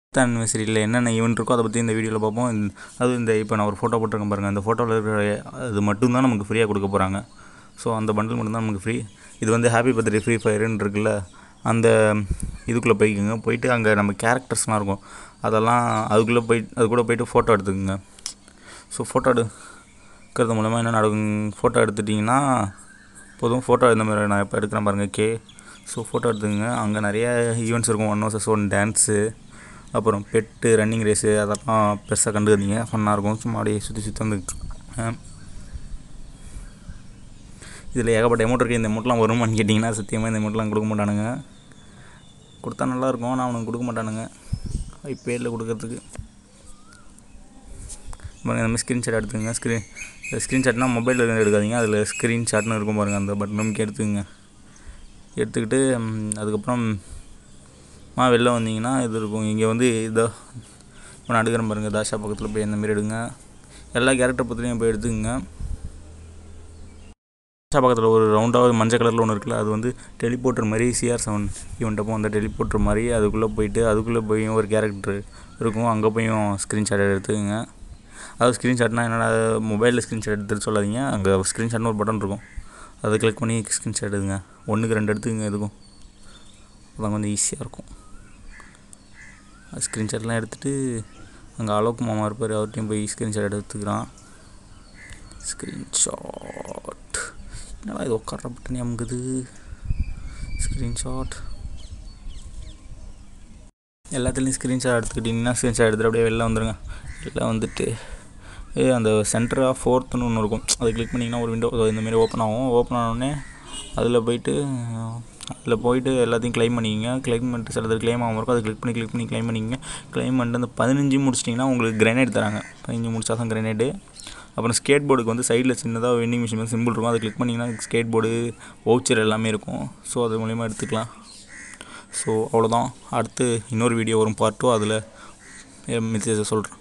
ஆனிவர்சரியில் என்னென்ன ஈவெண்ட் இருக்கோ அதை பற்றி இந்த வீடியோவில் பார்ப்போம். அது இப்போ நான் ஒரு ஃபோட்டோ போட்டிருக்கேன் பாருங்கள். அந்த ஃபோட்டோவில் இருக்கிற அது மட்டும்தான் நமக்கு ஃப்ரீயாக கொடுக்க போகிறாங்க. ஸோ அந்த பண்டில் மட்டும்தான் நமக்கு ஃப்ரீ. இது வந்து ஹாப்பி பர்த்டே ஃப்ரீ ஃபயருன்னு இருக்குல்ல, அந்த இதுக்குள்ளே போய்க்குங்க. போயிட்டு அங்கே நம்ம கேரக்டர்ஸ்லாம் இருக்கும், அதெல்லாம் அதுக்குள்ளே அது கூட போய்ட்டு ஃபோட்டோ எடுத்துக்கோங்க. ஸோ ஃபோட்டோ எடுக்கிறது மூலமாக என்ன நடக்கும், ஃபோட்டோ எடுத்துட்டிங்கன்னா போதும். ஃபோட்டோ இந்த மாதிரி நான் இப்போ எடுக்கிறேன் பாருங்கள். ஸோ ஃபோட்டோ எடுத்துக்கோங்க. அங்கே நிறைய ஈவெண்ட்ஸ் இருக்கும். 1 vs 1 டான்ஸு, அப்புறம் பெட்டு, ரன்னிங் ரேஸு, அதெல்லாம் பெருசாக கண்டுக்காதீங்க. ஃபன்னாக இருக்கும். சும்மா அப்படியே சுற்றி வந்து இதில் ஏகப்பட்ட அமௌண்ட் இருக்குது. இந்த அமௌண்ட்லாம் வருமானு கேட்டிங்கன்னா சத்தியமாக இந்த அமௌண்ட்லாம் கொடுக்க மாட்டானுங்க. கொடுத்தா நல்லாயிருக்கும், ஆனால் அவனுக்கு கொடுக்க மாட்டானுங்க. இப்போ இல்லை கொடுக்கறதுக்கு. பாருங்கள், இந்த மாதிரி ஸ்க்ரீன்ஷாட் எடுத்துக்கோங்க. ஸ்க்ரீன்ஷாட்னால் மொபைலில் எடுக்காதீங்க, அதில் ஸ்க்ரீன்ஷாட்னு இருக்கும் பாருங்கள், அந்த பட்டன் நமக்கு எடுத்துக்கோங்க. எடுத்துக்கிட்டு அதுக்கப்புறம் வெளில வந்தீங்கன்னா இது இருக்கும். இங்கே வந்து இதை இப்போ நான் எடுக்கிறேன் பாருங்கள். தாஷா பக்கத்தில் போய் இந்தமாரி எடுங்க. எல்லா கேரக்டர் பற்றிலையும் போய் எடுத்துக்கோங்க. தாஷா பக்கத்தில் ஒரு ரவுண்டாக மஞ்சள் கலரில் ஒன்று இருக்குல்ல, அது வந்து டெலிபோர்ட்டர் மாதிரி. CR7 ஈவெண்ட்டப்போ அந்த டெலிபோர்ட்டர் மாதிரி அதுக்குள்ளே போய் ஒரு கேரக்டர் இருக்கும். அங்கே போயும் ஸ்க்ரீன்ஷாட் எடுத்துக்கோங்க. அதாவது ஸ்க்ரீன்ஷாட்னால் என்னடா, மொபைலில் ஸ்க்ரீன்ஷாட் எடுத்துகிட்டு சொல்லாதீங்க. அங்கே ஸ்க்ரீன்ஷாட்னு ஒரு பட்டன் இருக்கும், அதை கிளிக் பண்ணி ஸ்க்ரீன்ஷாட் எடுங்க. 1க்கு 2 எடுத்துக்கோங்க. எதுக்கும் அதான் கொஞ்சம் ஈஸியாக இருக்கும். ஸ்க்ரீன்ஷாட்லாம் எடுத்துகிட்டு அங்கே அலோக் மாமா இருப்பார், அவர்கிட்டையும் போய் ஸ்க்ரீன்ஷாட் எடுத்துக்கிறான். ஸ்க்ரீன்ஷாட் என்னடா இது உட்கார பட்டனே அமுக்குது. ஸ்க்ரீன்ஷாட் எல்லாத்துலேயும் ஸ்க்ரீன்ஷாட் எடுத்துக்கிட்டிங்கன்னா ஸ்க்ரீன்ஷாட் எடுத்துகிட்டு அப்படியே வெளில வந்துடுங்க. வெளில வந்துட்டு அந்த சென்டர் ஆஃப் ஃபோர்த்துன்னு ஒன்று இருக்கும், அதை கிளிக் பண்ணிங்கன்னா ஒரு விண்டோ இந்தமாரி ஓப்பன் ஆகும். ஓப்பன் ஆனோடனே அதில் போயிட்டு எல்லாத்தையும் க்ளைம் பண்ணிக்கோங்க. க்ளைம் பண்ணிட்டு சிலது க்ளைம் ஆகாமல் இருக்கும், அதை கிளிக் பண்ணி க்ளைம் பண்ணிக்கோங்க. க்ளைம் பண்ணிட்டு அந்த 15 முடிச்சிட்டிங்கன்னா உங்களுக்கு கிரனேட் தராங்க. 15 முடிச்சா தான் கிரனேடு. அப்புறம் ஸ்கேட் போர்டுக்கு வந்து சைடில் சின்னதாக வெண்டிங் மிஷின் சிம்பிள் இருக்கும், அதை கிளிக் பண்ணிங்கன்னா ஸ்கேட் போர்டு, வவுச்சர் எல்லாமே இருக்கும். ஸோ அது மூலிமா எடுத்துக்கலாம். ஸோ அவ்வளோதான். அடுத்து இன்னொரு வீடியோ வரும், பார்ட் 2. அதில் மெசேஜை சொல்கிறேன்.